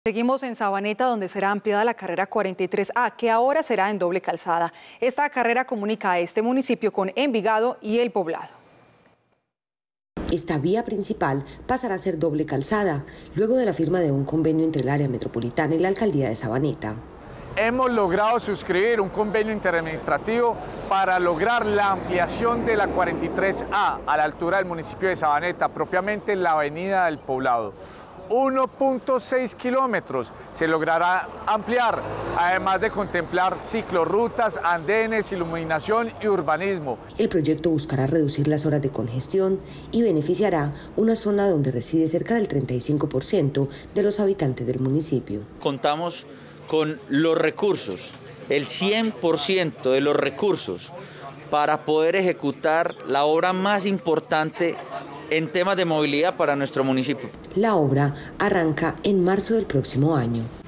Seguimos en Sabaneta, donde será ampliada la carrera 43A, que ahora será en doble calzada. Esta carrera comunica a este municipio con Envigado y El Poblado. Esta vía principal pasará a ser doble calzada, luego de la firma de un convenio entre el área metropolitana y la alcaldía de Sabaneta. Hemos logrado suscribir un convenio interadministrativo para lograr la ampliación de la 43A a la altura del municipio de Sabaneta, propiamente en la avenida del Poblado. 1.6 kilómetros se logrará ampliar, además de contemplar ciclorrutas, andenes, iluminación y urbanismo. El proyecto buscará reducir las horas de congestión y beneficiará una zona donde reside cerca del 35% de los habitantes del municipio. Contamos con los recursos, el 100% de los recursos para poder ejecutar la obra más importante en temas de movilidad para nuestro municipio. La obra arranca en marzo del próximo año.